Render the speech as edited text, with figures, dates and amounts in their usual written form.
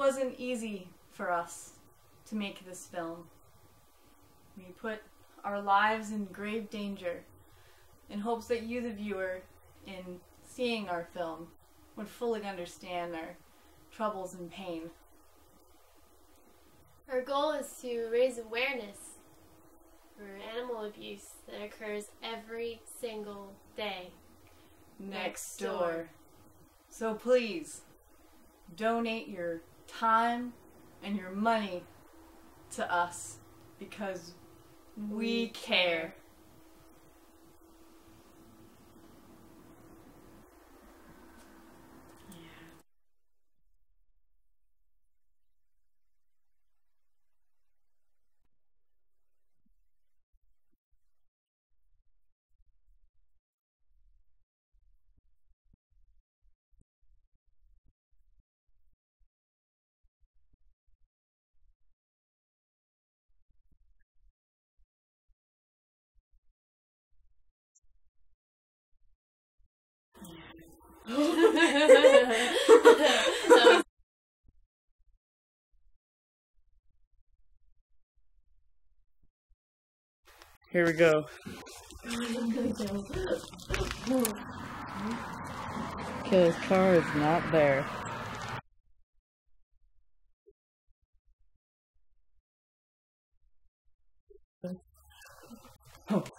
wasn't easy for us to make this film. We put our lives in grave danger in hopes that you, the viewer, in seeing our film, would fully understand our troubles and pain. Our goal is to raise awareness for animal abuse that occurs every single day Next door. So please, donate your time and your money to us because we care. Here we go. Okay, his car is not there. Oh.